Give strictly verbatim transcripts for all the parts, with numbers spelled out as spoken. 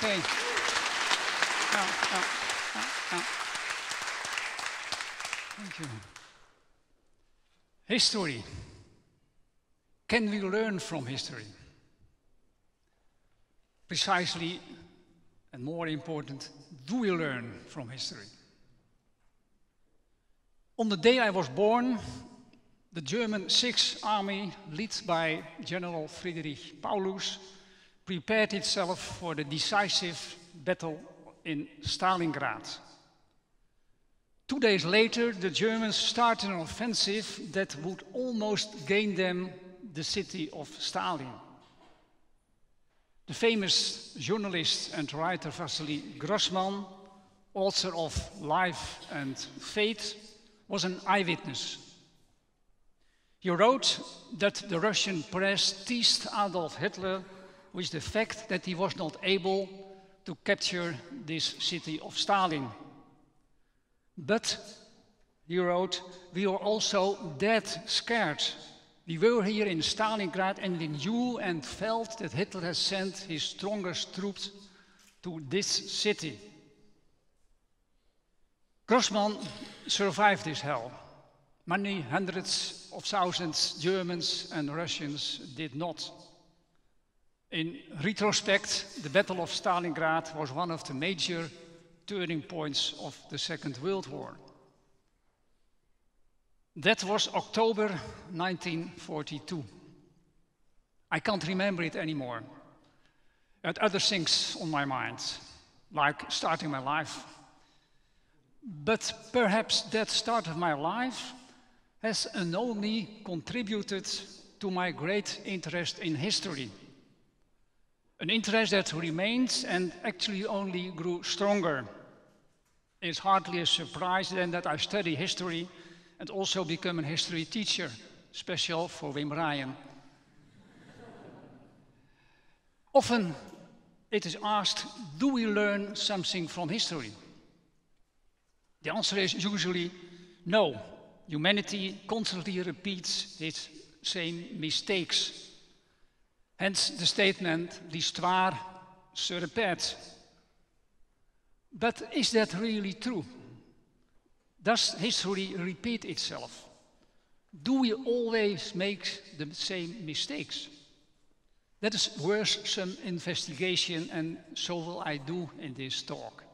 Okay. No, no, no, no. Thank you. History. Can we learn from history? Precisely, and more important, do we learn from history? On the day I was born, the German Sixth Army, led by General Friedrich Paulus, prepared itself for the decisive battle in Stalingrad. Two days later, the Germans started an offensive that would almost gain them the city of Stalin. The famous journalist and writer Vasily Grossman, author of Life and Fate, was an eyewitness. He wrote that the Russian press teased Adolf Hitler with the fact that he was not able to capture this city of Stalin. But, he wrote, we were also dead scared. We were here in Stalingrad and we knew and felt that Hitler has sent his strongest troops to this city. Grossman survived this hell. Many hundreds of thousands Germans and Russians did not. In retrospect, the Battle of Stalingrad was one of the major turning points of the Second World War. That was October nineteen forty-two. I can't remember it anymore. I had other things on my mind, like starting my life. But perhaps that start of my life has unknowingly contributed to my great interest in history. An interest that remains and actually only grew stronger. It's hardly a surprise then that I study history and also become a history teacher, special for Wim Ryan. Often it is asked, do we learn something from history? The answer is usually no. Humanity constantly repeats its same mistakes. Hence the statement, l'histoire se répète. But is that really true? Does history repeat itself? Do we always make the same mistakes? That is worth some investigation, and so will I do in this talk.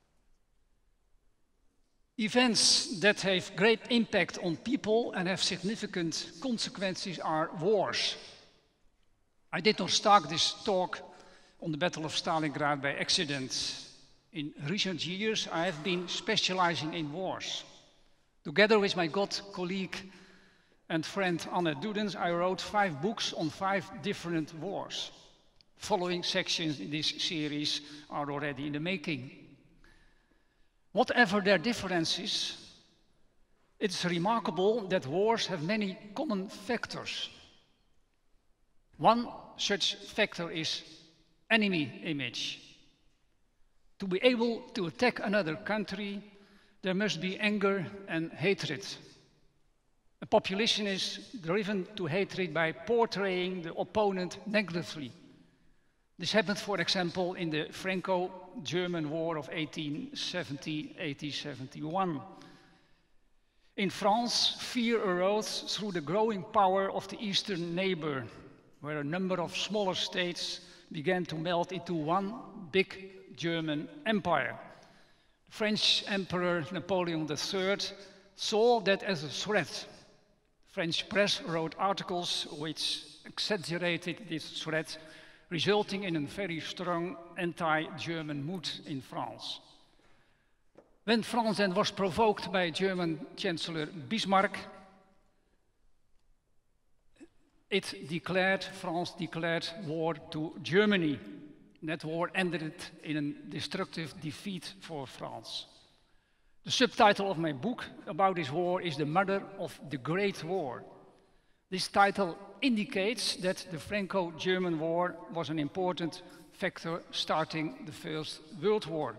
Events that have great impact on people and have significant consequences are wars. I did not start this talk on the Battle of Stalingrad by accident. In recent years, I have been specializing in wars. Together with my good colleague and friend Anne Dudens, I wrote five books on five different wars. Following sections in this series are already in the making. Whatever their differences, it's remarkable that wars have many common factors. One such factor is enemy image. To be able to attack another country, there must be anger and hatred. A population is driven to hatred by portraying the opponent negatively. This happened, for example, in the Franco-German War of eighteen seventy to eighteen seventy-one. In France, fear arose through the growing power of the eastern neighbor, where a number of smaller states began to melt into one big German empire. The French Emperor Napoleon the Third saw that as a threat. The French press wrote articles which exaggerated this threat, resulting in a very strong anti-German mood in France. When France then was provoked by German Chancellor Bismarck, it declared, France declared war to Germany. That war ended in a destructive defeat for France. The subtitle of my book about this war is The Mother of the Great War. This title indicates that the Franco-German War was an important factor starting the First World War.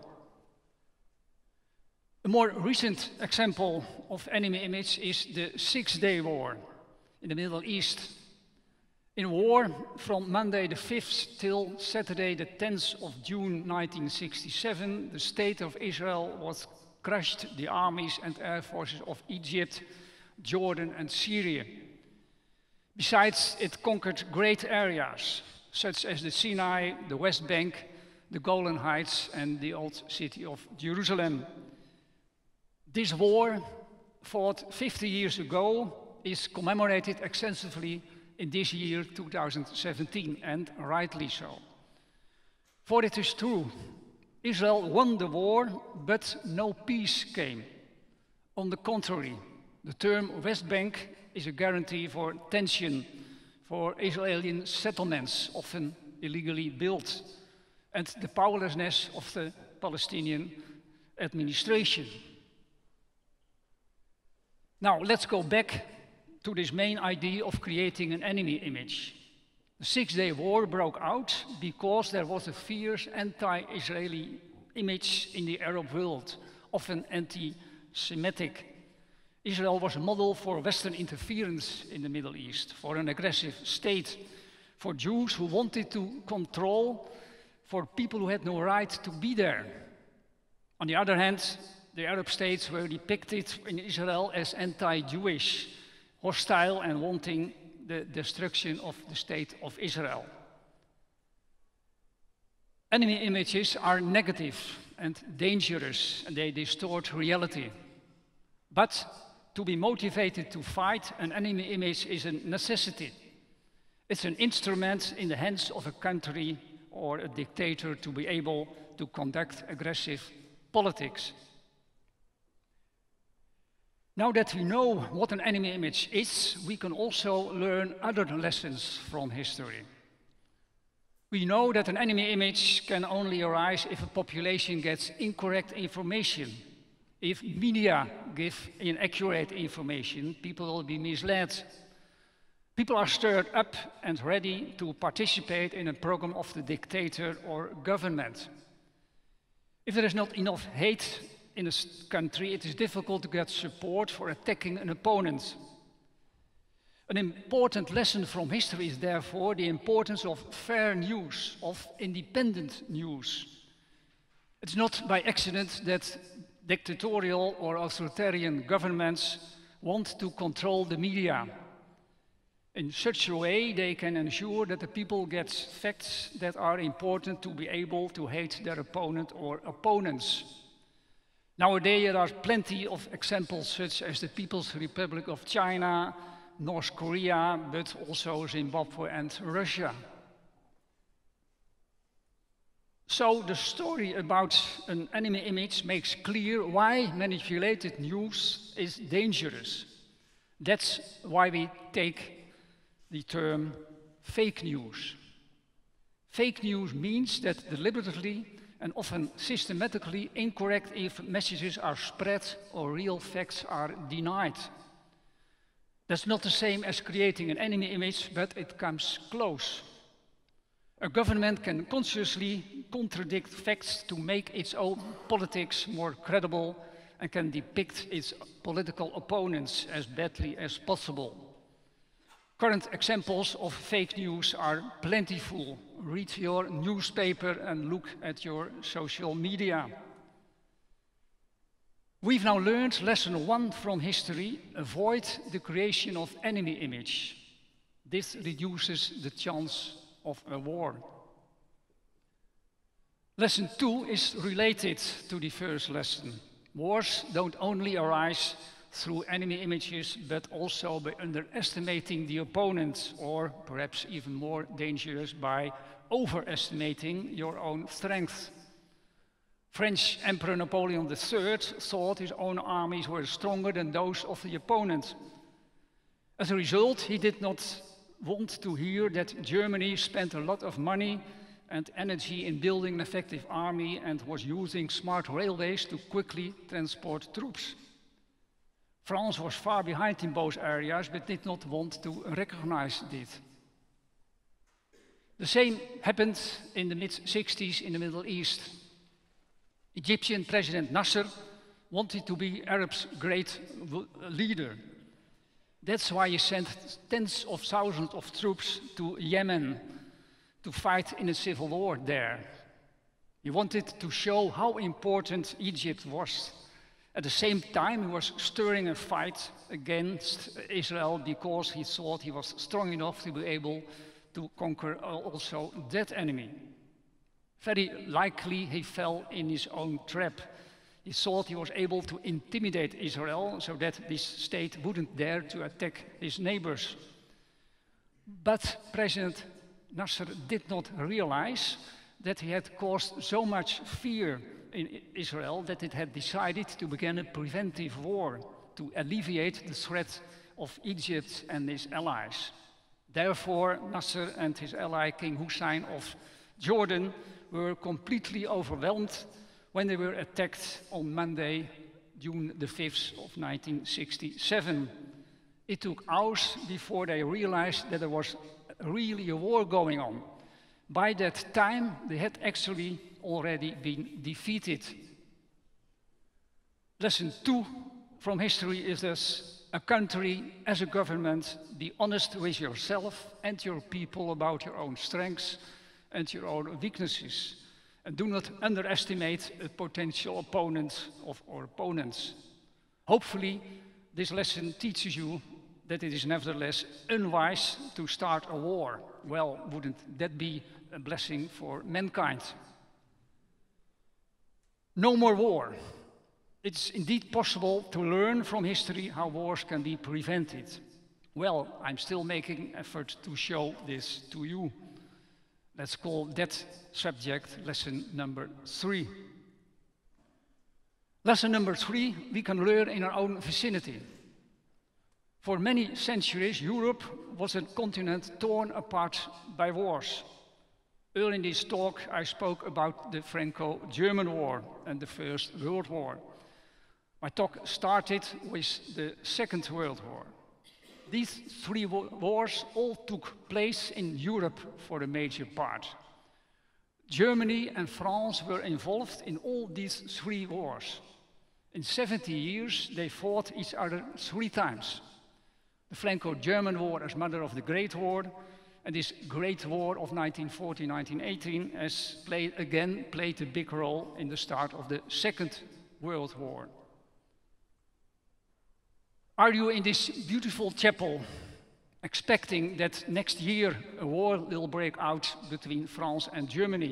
A more recent example of enemy image is the Six-Day War in the Middle East. In war, from Monday the fifth till Saturday the tenth of June nineteen sixty-seven, the state of Israel was crushed the armies and air forces of Egypt, Jordan and Syria. Besides, it conquered great areas, such as the Sinai, the West Bank, the Golan Heights and the old city of Jerusalem. This war, fought fifty years ago, is commemorated extensively in this year, two thousand seventeen, and rightly so. For it is true, Israel won the war, but no peace came. On the contrary, the term West Bank is a guarantee for tension, for Israeli settlements, often illegally built, and the powerlessness of the Palestinian administration. Now, let's go back to this main idea of creating an enemy image. The Six-Day War broke out because there was a fierce anti-Israeli image in the Arab world, often anti-Semitic. Israel was a model for Western interference in the Middle East, for an aggressive state, for Jews who wanted to control, for people who had no right to be there. On the other hand, the Arab states were depicted in Israel as anti-Jewish, hostile and wanting the destruction of the state of Israel. Enemy images are negative and dangerous, and they distort reality. But to be motivated to fight, an enemy image is a necessity. It's an instrument in the hands of a country or a dictator to be able to conduct aggressive politics. Now that we know what an enemy image is, we can also learn other lessons from history. We know that an enemy image can only arise if a population gets incorrect information. If media give inaccurate information, people will be misled. People are stirred up and ready to participate in a program of the dictator or government. If there is not enough hate in a country, it is difficult to get support for attacking an opponent. An important lesson from history is therefore the importance of fair news, of independent news. It's not by accident that dictatorial or authoritarian governments want to control the media. In such a way, they can ensure that the people get facts that are important to be able to hate their opponent or opponents. Nowadays, there are plenty of examples such as the People's Republic of China, North Korea, but also Zimbabwe and Russia. So the story about an enemy image makes clear why manipulated news is dangerous. That's why we take the term fake news. Fake news means that deliberately and often systematically incorrect messages are spread or real facts are denied. That's not the same as creating an enemy image, but it comes close. A government can consciously contradict facts to make its own politics more credible and can depict its political opponents as badly as possible. Current examples of fake news are plentiful. Read your newspaper and look at your social media. We've now learned lesson one from history: avoid the creation of enemy image. This reduces the chance of a war. Lesson two is related to the first lesson. Wars don't only arise through enemy images, but also by underestimating the opponent, or perhaps even more dangerous, by overestimating your own strength. French Emperor Napoleon the third thought his own armies were stronger than those of the opponent. As a result, he did not want to hear that Germany spent a lot of money and energy in building an effective army and was using smart railways to quickly transport troops. France was far behind in both areas, but did not want to recognize it. The same happened in the mid sixties in the Middle East. Egyptian President Nasser wanted to be Arab's great leader. That's why he sent tens of thousands of troops to Yemen to fight in a civil war there. He wanted to show how important Egypt was. At the same time, he was stirring a fight against Israel because he thought he was strong enough to be able to conquer also that enemy. Very likely he fell in his own trap. He thought he was able to intimidate Israel so that this state wouldn't dare to attack his neighbors. But President Nasser did not realize that he had caused so much fear in Israel that it had decided to begin a preventive war to alleviate the threat of Egypt and his allies. Therefore, Nasser and his ally King Hussein of Jordan were completely overwhelmed when they were attacked on Monday, June the fifth of nineteen sixty-seven. It took hours before they realized that there was really a war going on. By that time, they had actually already been defeated. Lesson two from history is this: a country as a government, be honest with yourself and your people about your own strengths and your own weaknesses. And do not underestimate a potential opponent of or opponents. Hopefully, this lesson teaches you that it is nevertheless unwise to start a war. Well, wouldn't that be a blessing for mankind? No more war. It's indeed possible to learn from history how wars can be prevented. Well, I'm still making effort to show this to you. Let's call that subject lesson number three. Lesson number three, we can learn in our own vicinity. For many centuries, Europe was a continent torn apart by wars. Early in this talk, I spoke about the Franco-German War and the First World War. My talk started with the Second World War. These three wars all took place in Europe for a major part. Germany and France were involved in all these three wars. In seventy years, they fought each other three times. The Franco-German War as mother of the Great War, and this Great War of nineteen fourteen to nineteen eighteen has played, again played a big role in the start of the Second World War. Are you in this beautiful chapel expecting that next year a war will break out between France and Germany?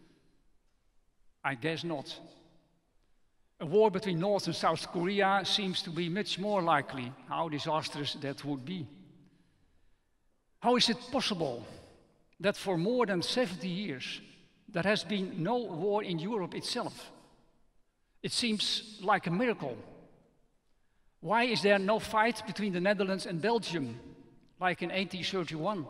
I guess not. A war between North and South Korea seems to be much more likely. How disastrous that would be. How is it possible that for more than seventy years there has been no war in Europe itself? It seems like a miracle. Why is there no fight between the Netherlands and Belgium, like in eighteen thirty-one?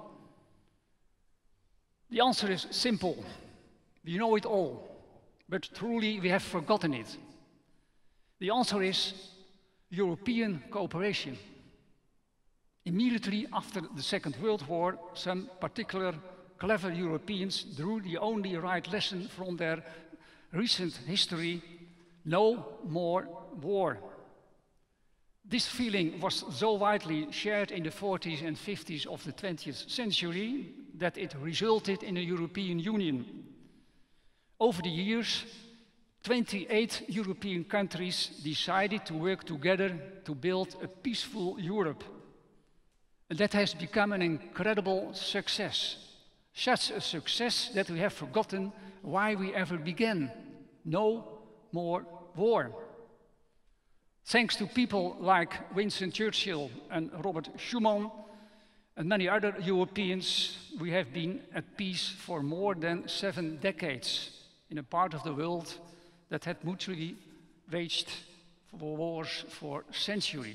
The answer is simple. We know it all, but truly we have forgotten it. The answer is European cooperation. Immediately after the Second World War, some particular clever Europeans drew the only right lesson from their recent history: no more war. This feeling was so widely shared in the forties and fifties of the twentieth century that it resulted in a European Union. Over the years, twenty-eight European countries decided to work together to build a peaceful Europe. And that has become an incredible success. Such a success that we have forgotten why we ever began. No more war. Thanks to people like Winston Churchill and Robert Schuman and many other Europeans, we have been at peace for more than seven decades in a part of the world that had mutually waged wars for centuries.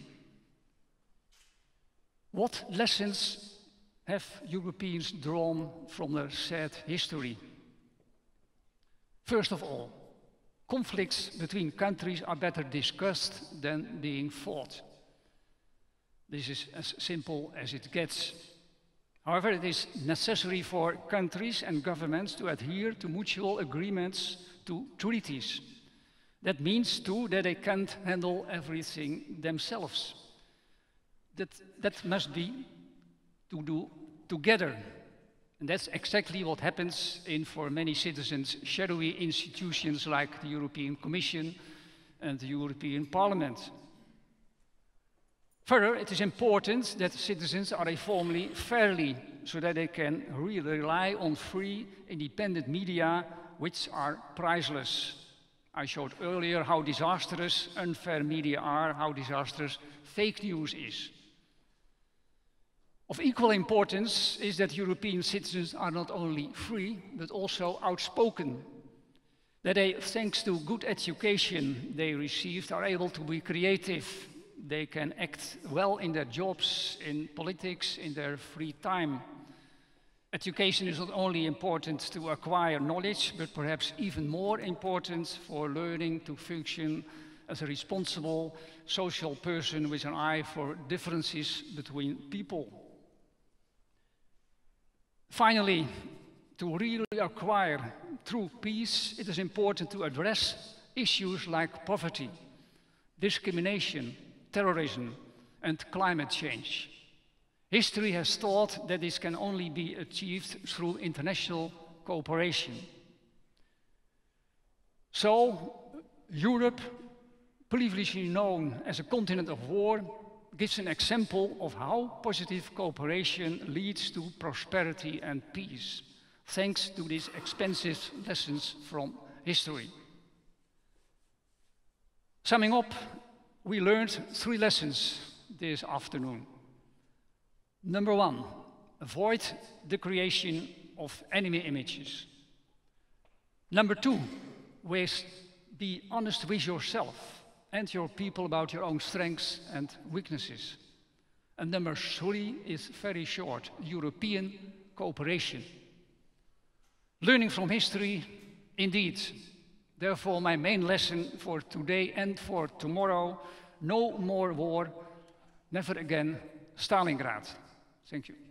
What lessons have Europeans drawn from their sad history? First of all, conflicts between countries are better discussed than being fought. This is as simple as it gets. However, it is necessary for countries and governments to adhere to mutual agreements, to treaties. That means too that they can't handle everything themselves. that, that must be to do together. And that's exactly what happens in, for many citizens, shadowy institutions like the European Commission and the European Parliament. Further, it is important that citizens are informed fairly so that they can really rely on free, independent media, which are priceless. I showed earlier how disastrous unfair media are, how disastrous fake news is. Of equal importance is that European citizens are not only free, but also outspoken. That they, thanks to good education they received, are able to be creative. They can act well in their jobs, in politics, in their free time. Education is not only important to acquire knowledge, but perhaps even more important for learning to function as a responsible social person with an eye for differences between people. Finally, to really acquire true peace, it is important to address issues like poverty, discrimination, terrorism, and climate change. History has taught that this can only be achieved through international cooperation. So, Europe, previously known as a continent of war, gives an example of how positive cooperation leads to prosperity and peace, thanks to these expensive lessons from history. Summing up, we learned three lessons this afternoon. Number one, avoid the creation of enemy images. Number two, be honest with yourself and your people about your own strengths and weaknesses. And number three is very short, European cooperation. Learning from history, indeed. Therefore, my main lesson for today and for tomorrow, no more war, never again Stalingrad. Thank you.